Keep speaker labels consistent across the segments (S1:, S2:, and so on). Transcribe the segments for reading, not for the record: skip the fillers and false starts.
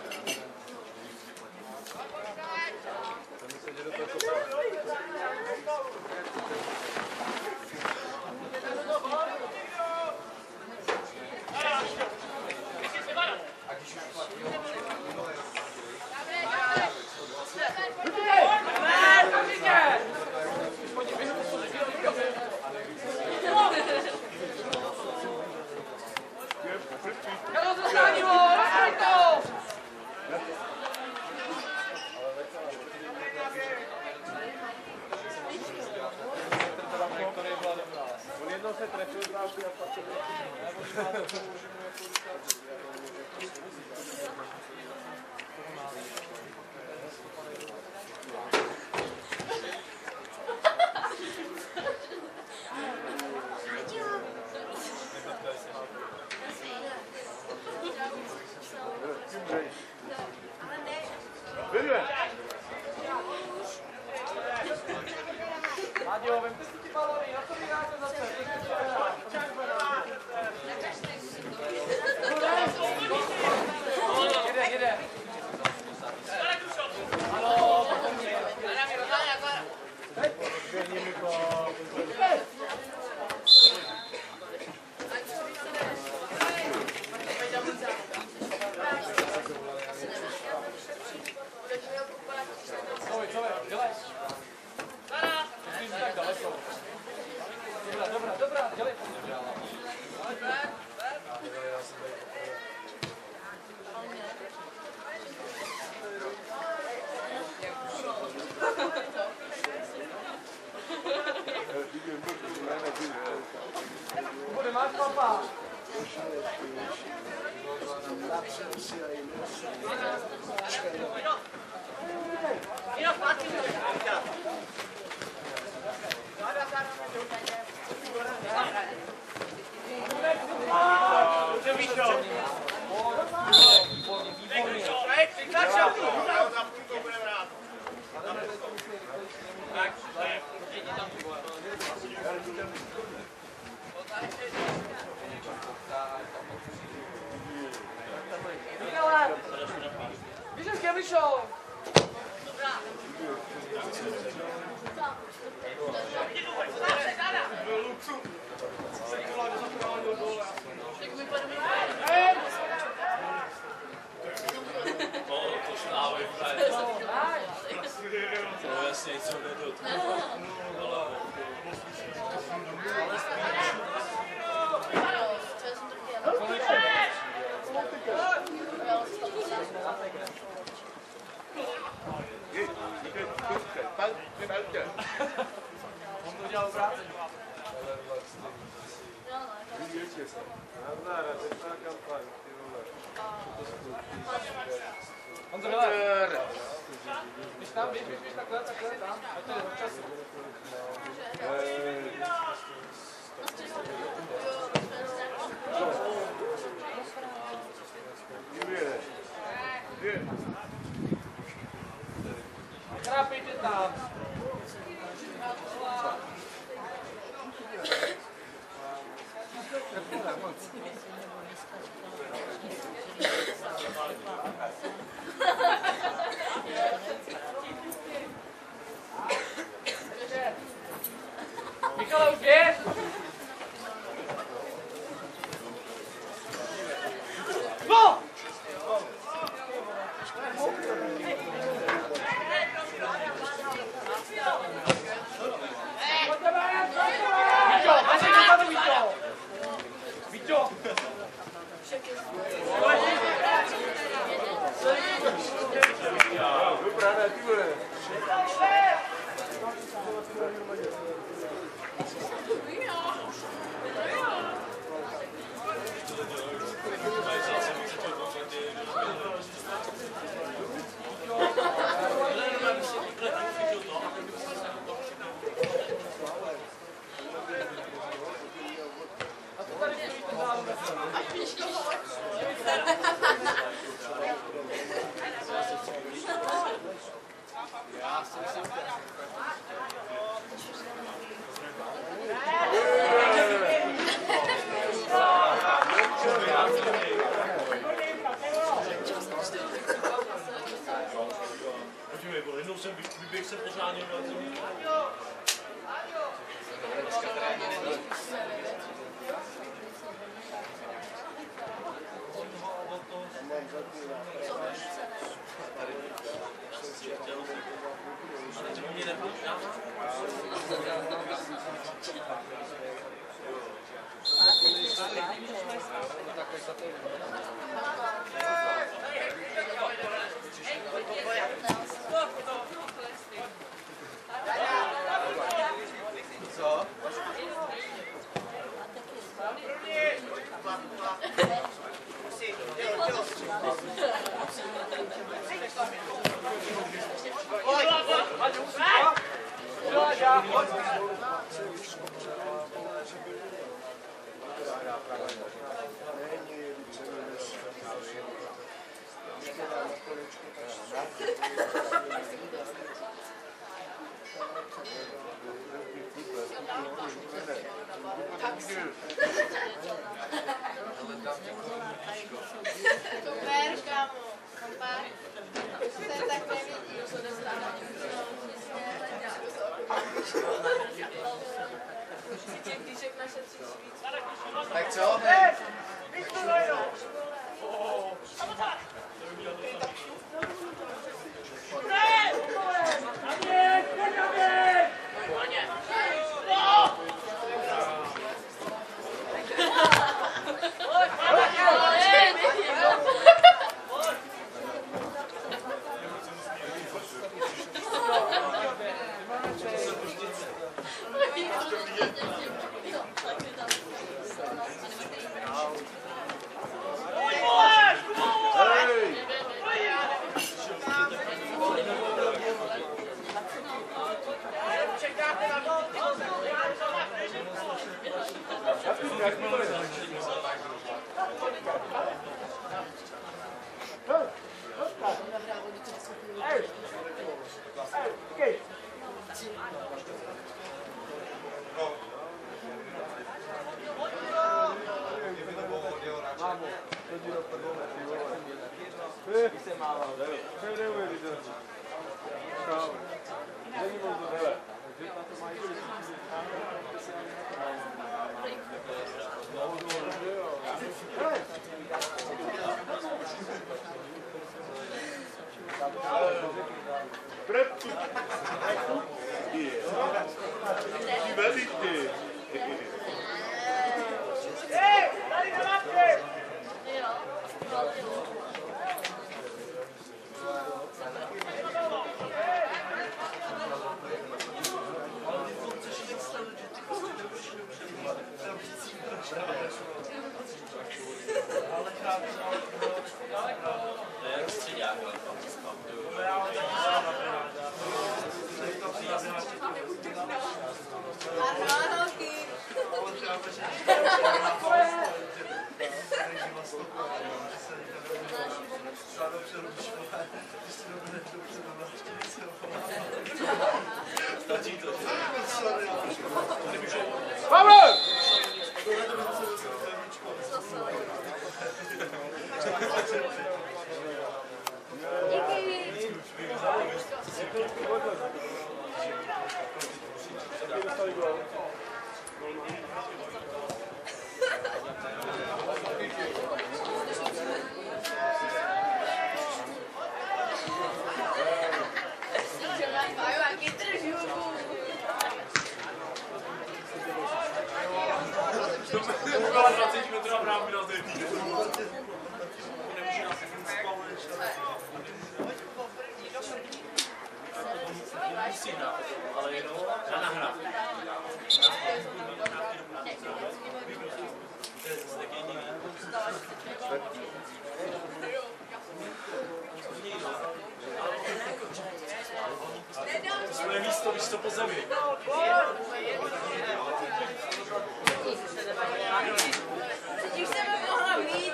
S1: Vyhrál! Super, kámo. Kompár. Se tak nevidí, co dostává. Si těch knížek našetříš víc.
S2: Tak co?
S3: Svoje místo, víš to po zemi.
S1: Když jsem mohla mít.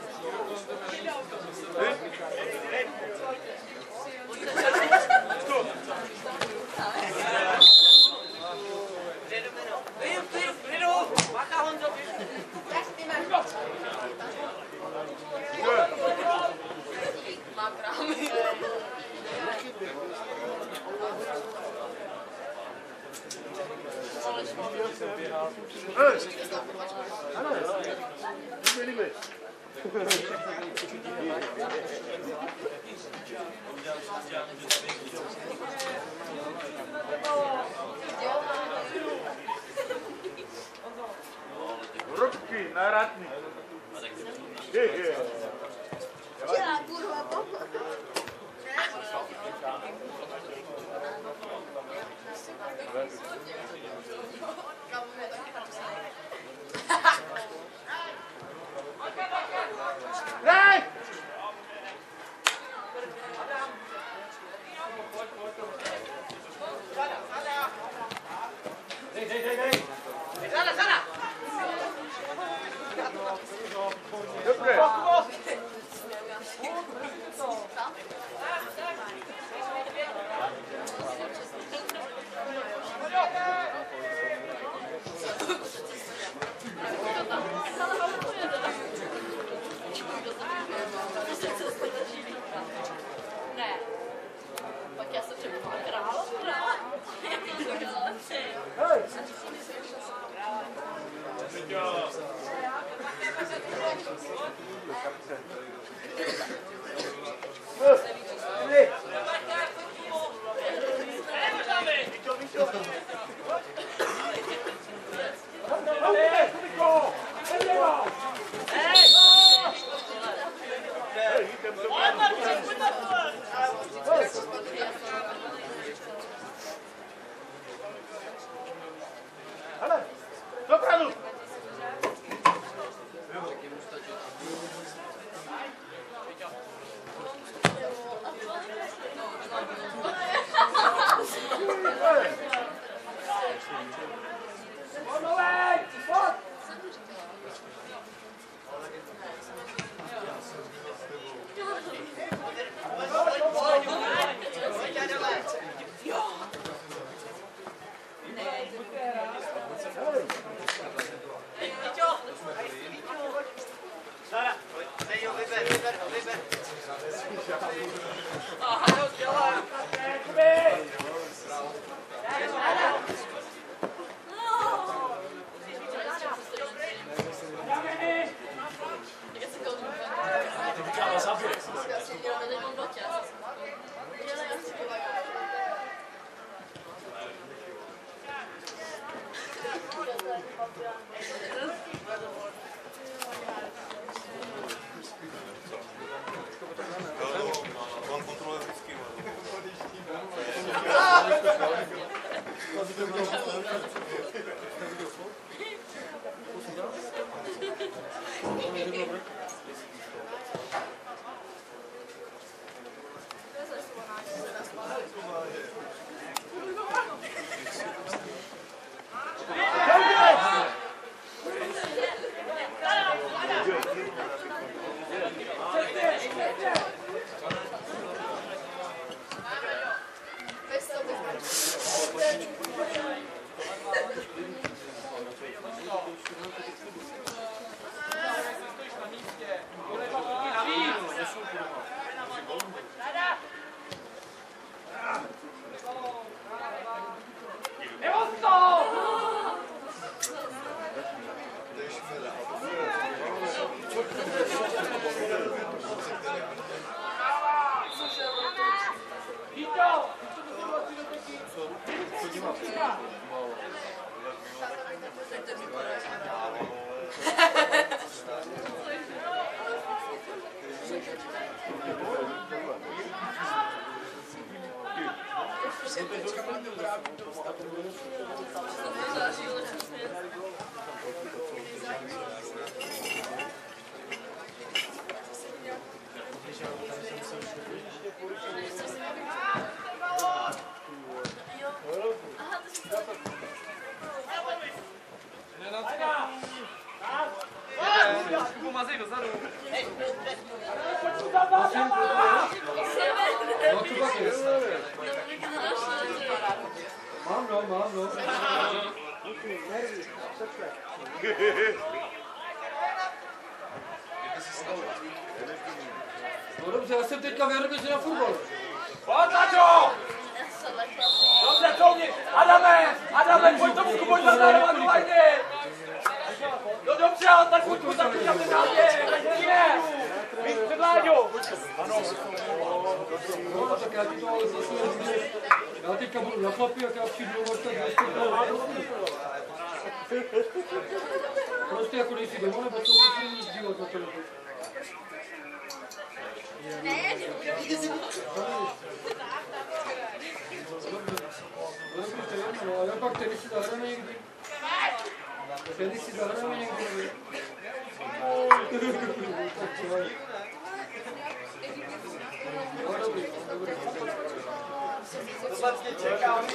S4: Ručky, naratný.
S1: Dělá kurva papa.
S4: Hej!
S2: No dobře, já jsem teďka vyhraběl na fotbal.
S3: Pojď na to! Dobře, kouni! Adame, pojď tomu, pojď na zárovat do lajny! No dobře, ale tak pojď mu taky na tenátě, takže ne! Víc před Láďou!
S2: No, tak já ti to ale zase rozumím. Já teďka budu na chlapi, jak já přijdu, tak prostě jako nejsi doma, nebo co musím nic dívat na televizi?
S1: Ne,
S2: no, ale pak tenis si zahrajeme někdy. Tenis si zahrajeme někdy. No, dobrý.
S3: To vlastně čeká, on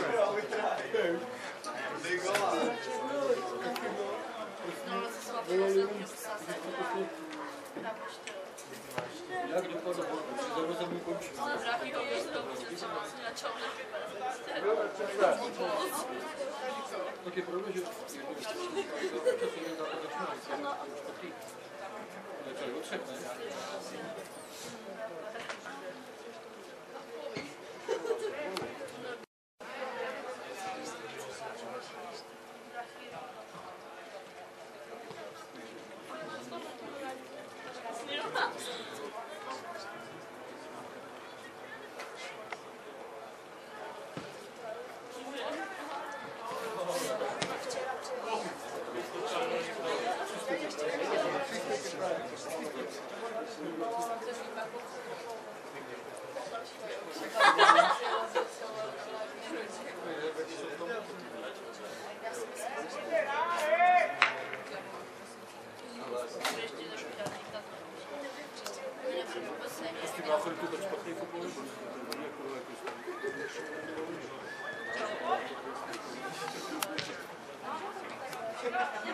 S2: Jak dopadlo? Zrovna jsem mu končil.
S1: ale vrátí to už to prostě vlastně na čom nevypadá.
S2: Tak je pravda, že časově západ začíná. To je tady o třech, ne?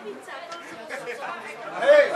S4: Hej!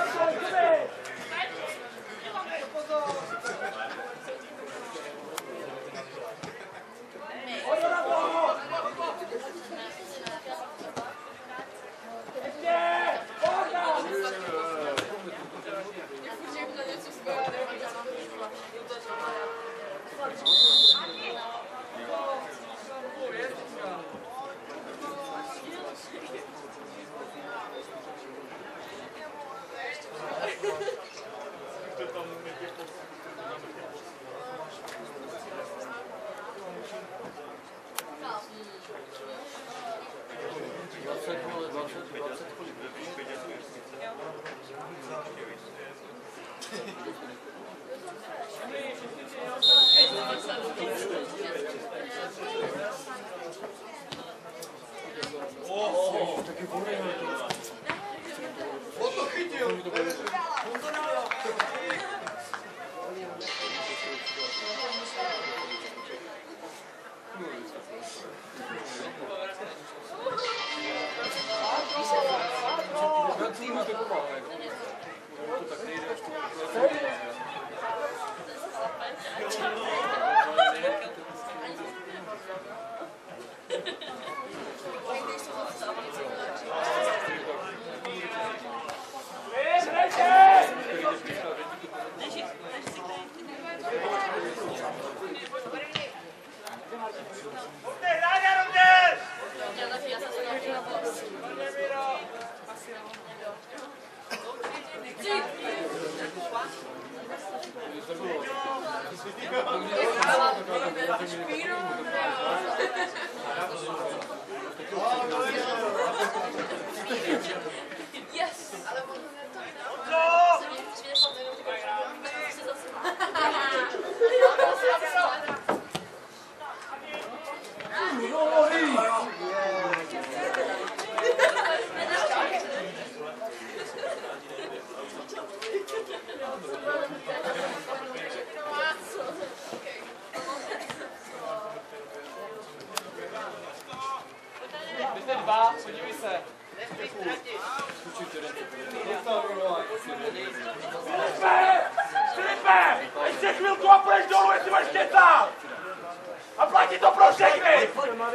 S3: Podívej se. Filipe! Ještě chvilku a půjdeš dolů, jestli máš kecat! A platí to pro všechny!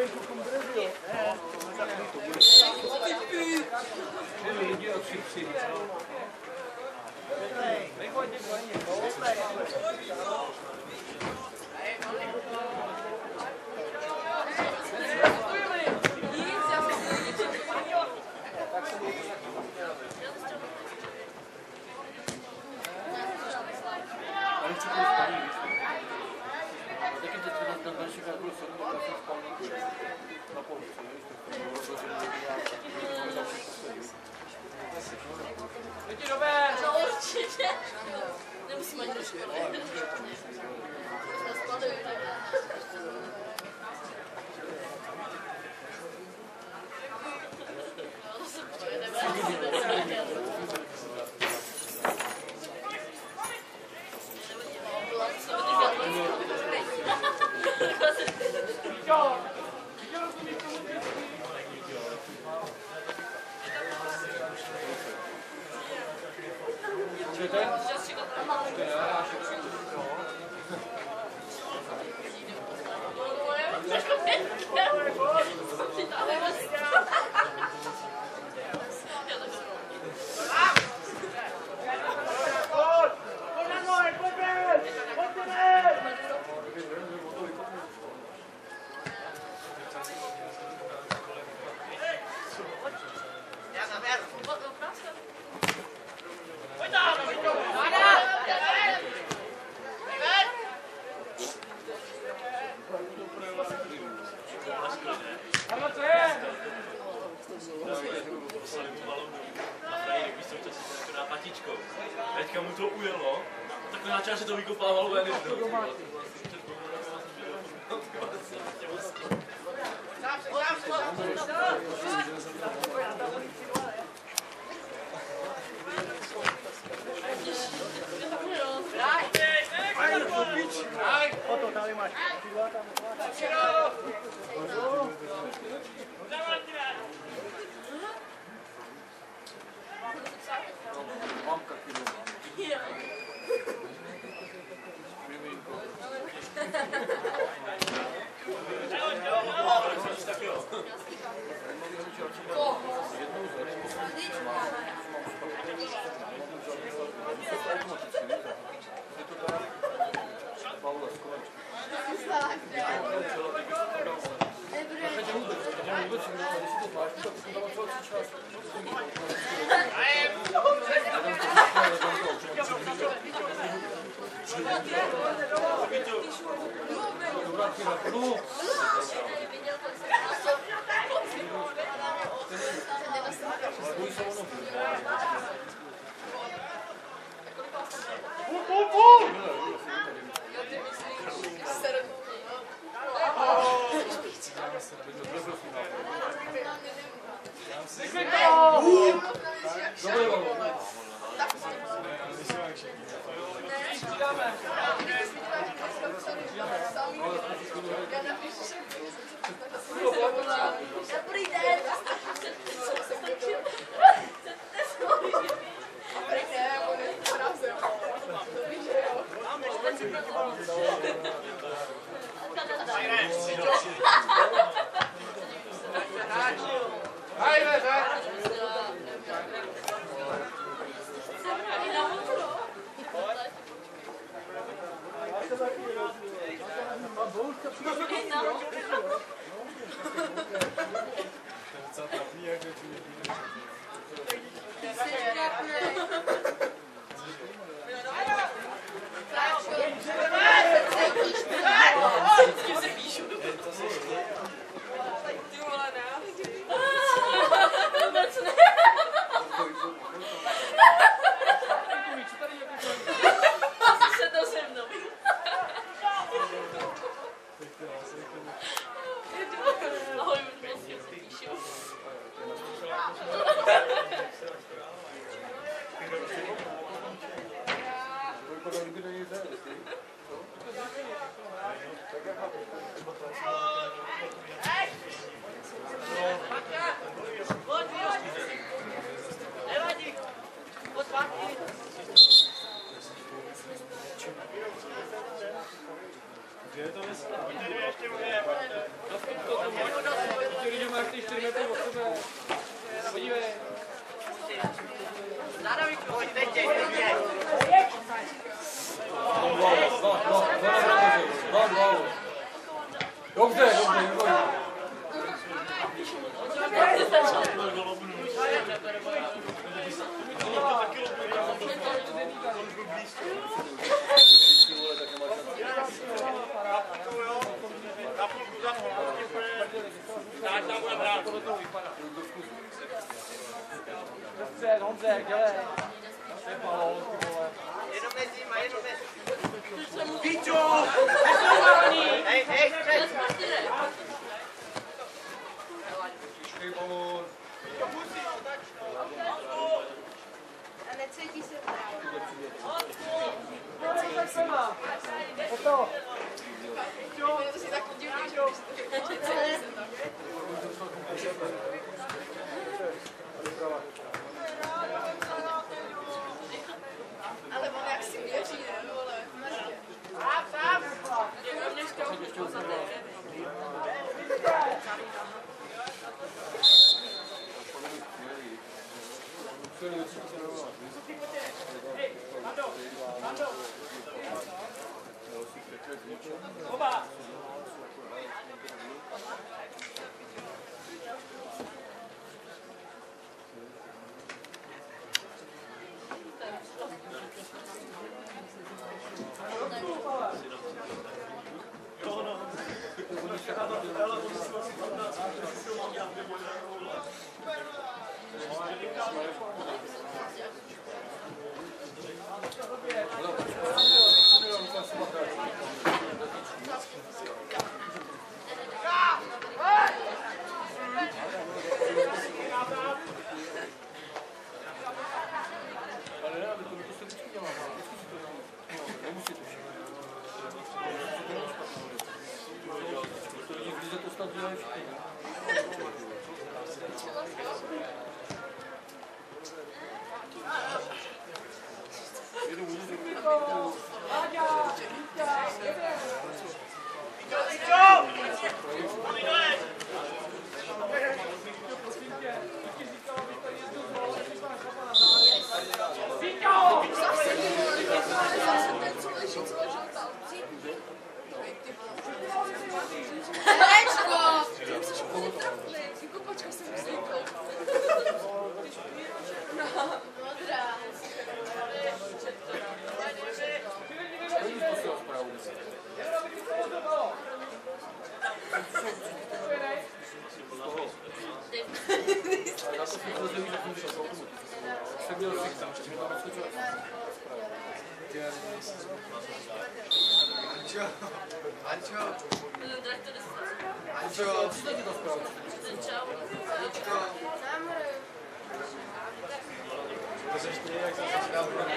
S3: Pojď Robert!
S1: No určitě. Nemusím ani do školy.
S5: Teďka mu to ujelo, tak na čáře to vykopával ven.
S4: Oto, tady máš.
S1: Dobrý den.
S2: Já to jsem zrozumí, že jsem vyšel. Jsem měl sichta, že mi tam rozkočil.
S4: Ančo.
S2: Co taky to zpráva?
S4: To seš ty, jak jsem se dal pro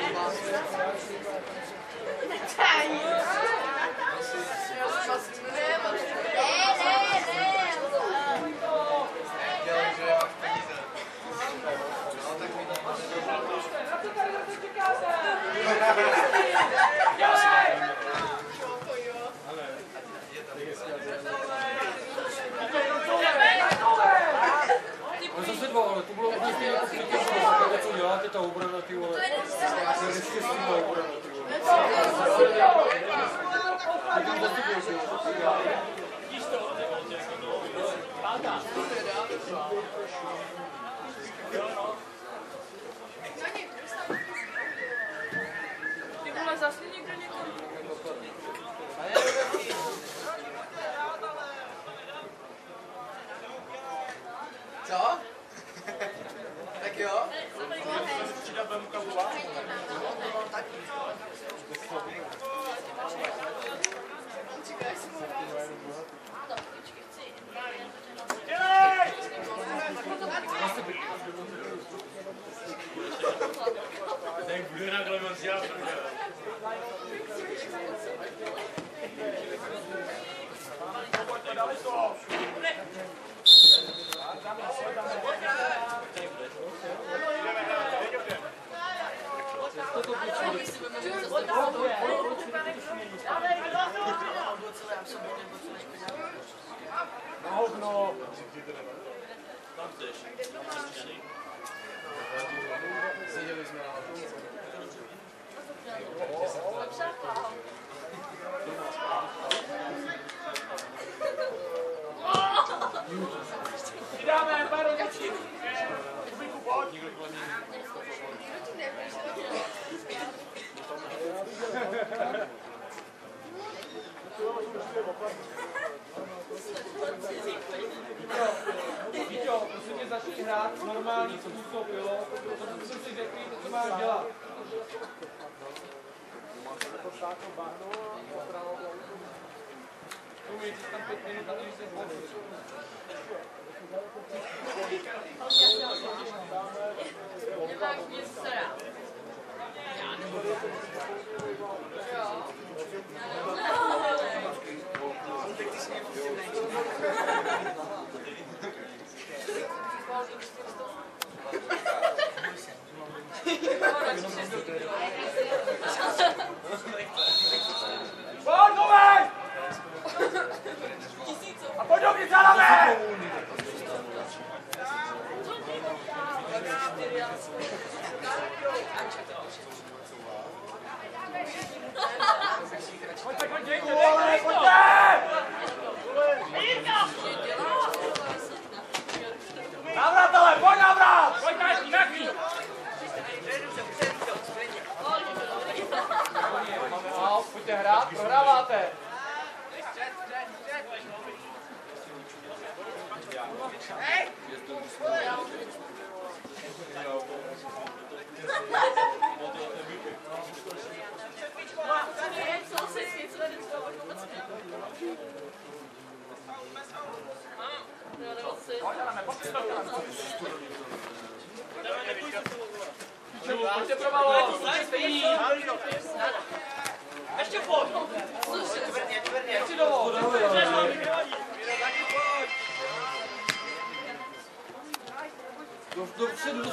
S2: Ale zase dva, ale to bylo úplně co děláte, ta obrana, ty vole. To je neštěstí, ta obrana, ty vole.
S1: Ty vole, zasli někdo někoho?
S4: Co? Tak jo?
S5: Tak bude na Klemencia.
S3: Hovno.
S5: Tam chceš.
S4: Seděli jsme na
S3: Dáme, pár ručí. Kubiku, pojď. Víťo, prosím tě, začni hrát normální způsob, jo? To jsem si řekl, co máš dělat. Umíš tam 5 minut a když se zhodíš.
S1: Nemáš nic co rád.
S3: Pojď, a pojď dovnitř, Adame! Pojďte, pojďte, vole, pojďte! Navrat, ale, pojď navrat! Pojď, nějaký! Pojďte hrát, prohráváte. Hej!
S1: Co jsi s něco tady třeba vůbec ne?
S3: Pojďte pro malo! Ještě pojď! Ještě dolů!
S2: Dopředu.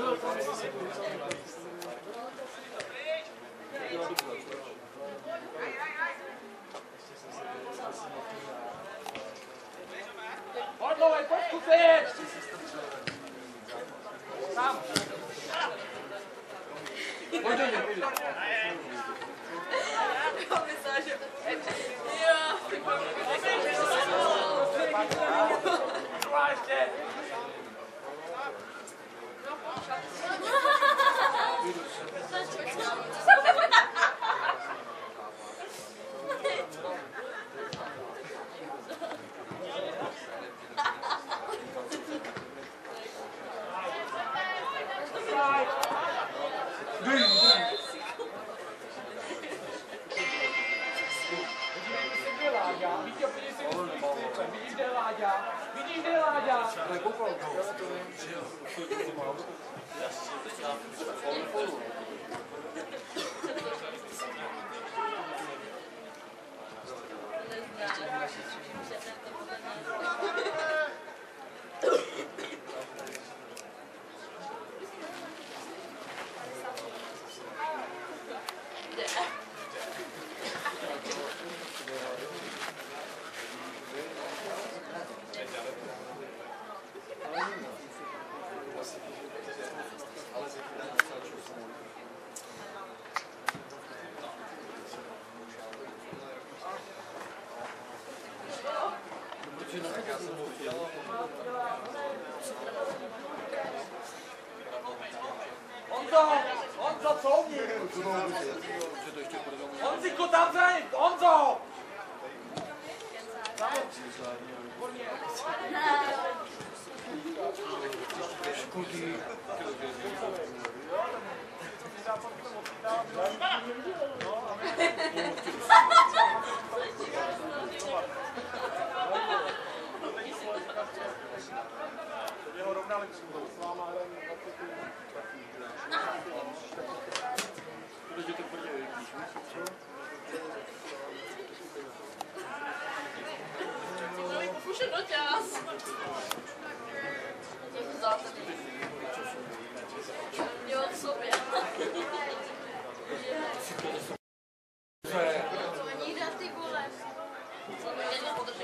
S3: Pojď, Lovej, pojď zkusit! Tam!
S2: Pojď do mě, pojď.
S3: Ještě! Počkaj! Vidíš, kde je Láďa? Vidíš, kde je Láďa? Honzo, couvni! Honziku, tam zraň! Honzo!
S1: Už je doťaz. Jo, v sobě. Co oni dá ty vole? Co mi jen podržím,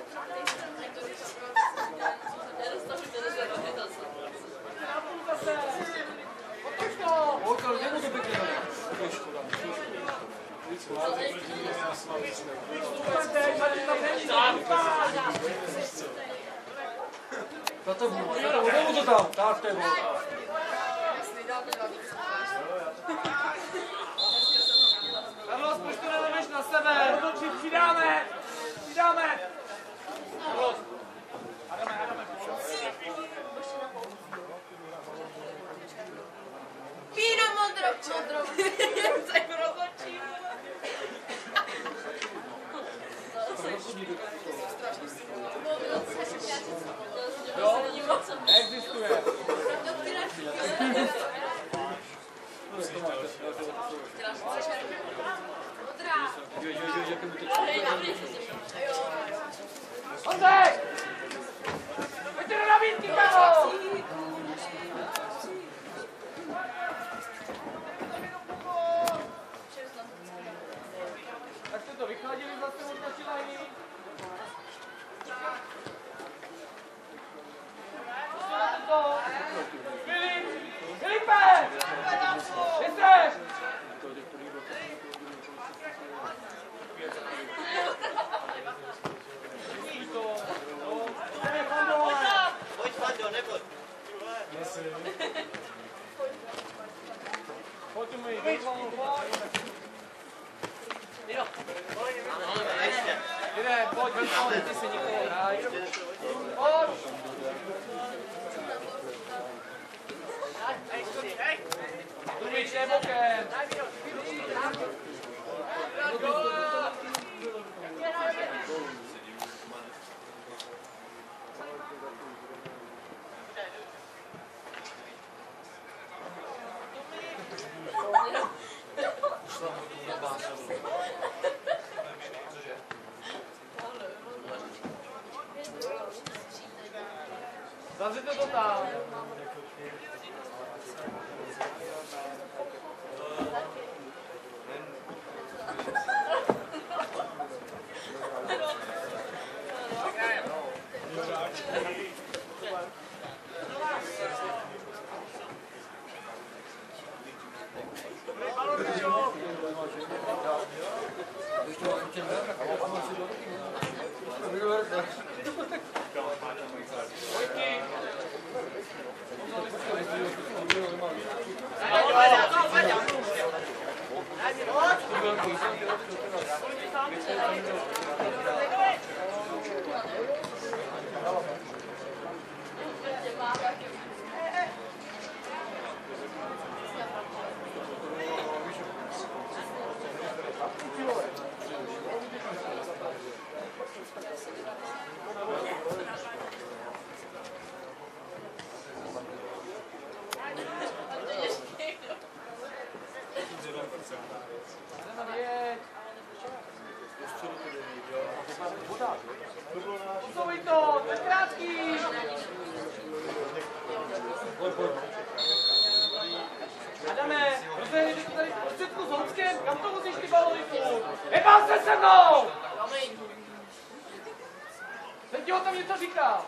S3: to tam, tak to je bylo. Carlos, proč to nedáváš na sebe? Přidáme! Přidáme! Carlos! Adame.
S1: Píno modro. Tak rozločí.
S3: Jo, existuje.
S1: Modrá.
S3: Ondřej! Pojďte do nabídky, kámo! Tak jste to vychladili zase od naší lajny? Filipe! Kde jsi?
S5: Pojď, Fando, neboj.
S3: Pojď mi, pojď. Jde, pojď, ty si nikoho hraj. Pojď! Dumič, ne bokem! Zavřete to tam. Adame, rozehejte to tady v prostředku s Houckem, kam to vozíš ty balony furt? Nebál se mnou! Jsem ti o tom něco říkal.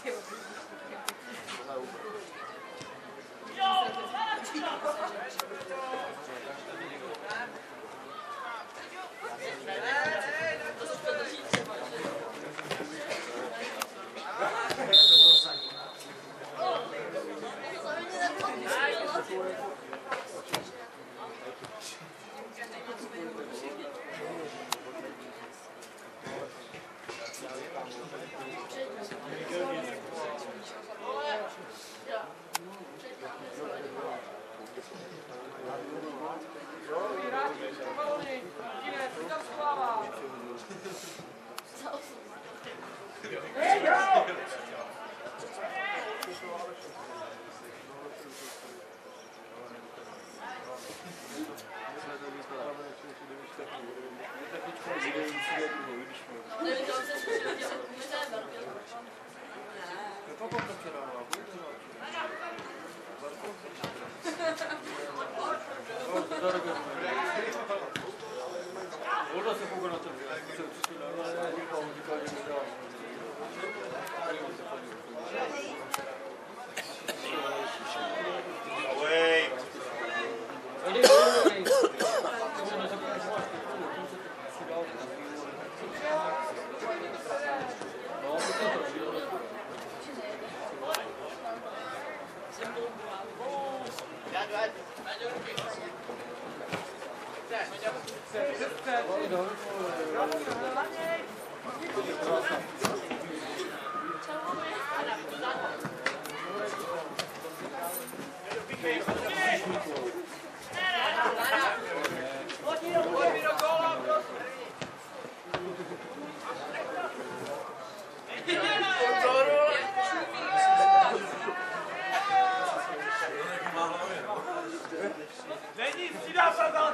S3: Není, střídá se tam!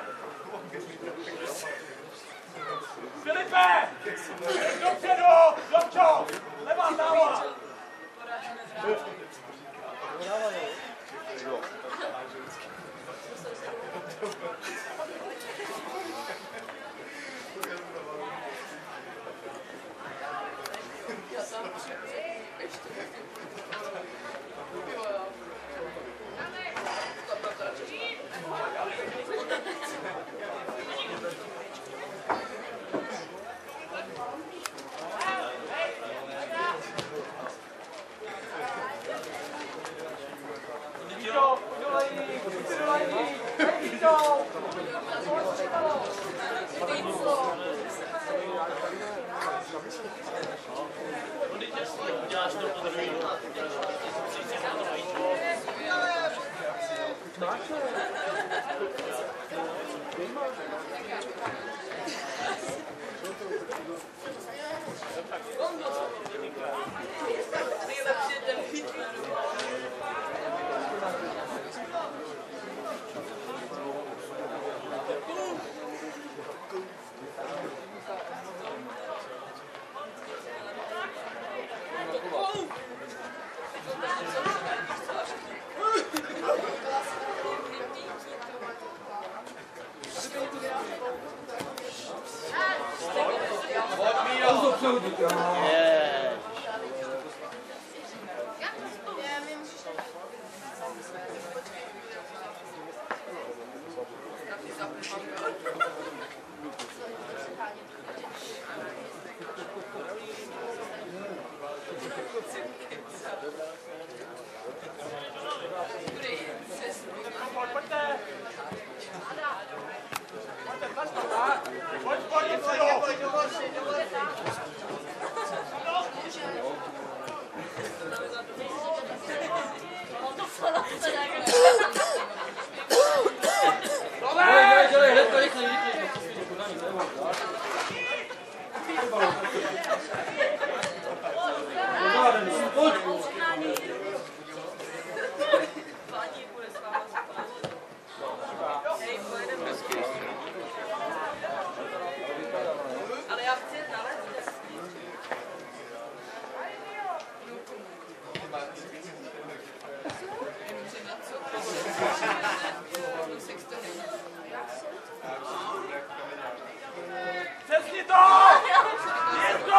S3: Filipe! Dopředu! Dobčo! Levá dáva! Přesni to! Jezdo!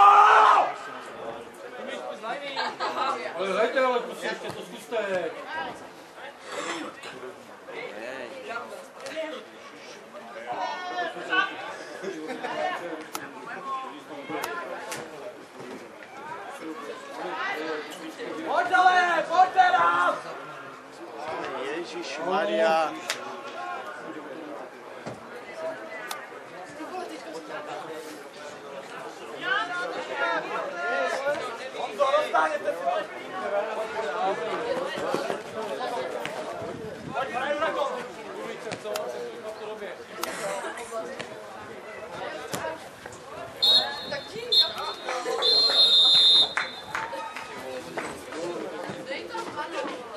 S2: Ale hrajte, ale prostě ještě to zkuste.
S3: Pojď dále, pojď teraz!
S6: Ježišmarja.
S3: Honzo, roztáhněte si to! Pojď, hraju na gol!
S1: Tak tím, dej to, ano.